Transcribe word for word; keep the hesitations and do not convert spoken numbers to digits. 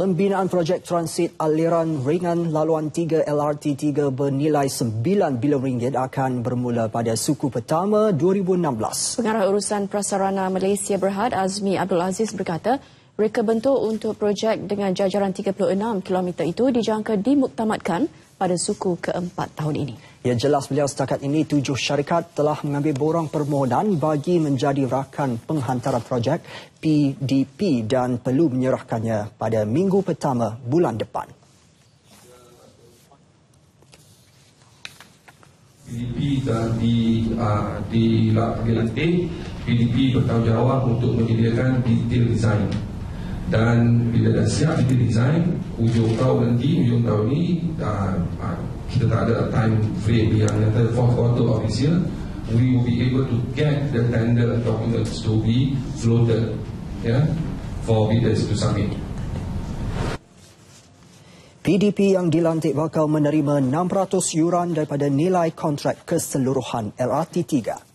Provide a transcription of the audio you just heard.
Pembinaan projek transit aliran ringan laluan tiga L R T tiga bernilai sembilan bilion ringgit akan bermula pada suku pertama dua ribu enam belas. Pengarah Urusan Prasarana Malaysia Berhad Azmi Abdul Aziz berkata, reka bentuk untuk projek dengan jajaran tiga puluh enam kilometer itu dijangka dimuktamadkan pada suku keempat tahun ini. Ya, jelas beliau setakat ini tujuh syarikat telah mengambil borang permohonan bagi menjadi rakan penghantara projek P D P dan perlu menyerahkannya pada minggu pertama bulan depan. P D P telah di, uh, dilantik, P D P bertanggungjawab untuk menyediakan detail design. Dan bila dah siap detail design, hujung tahun nanti, hujung tahun ini, uh, uh, kita tak ada time frame yang nanti fourth quarter of this year, we will be able to get the tender documents to be floated, yeah, for bidders to submit. P D P yang dilantik bakal menerima enam ratus yuran daripada nilai kontrak keseluruhan L R T tiga.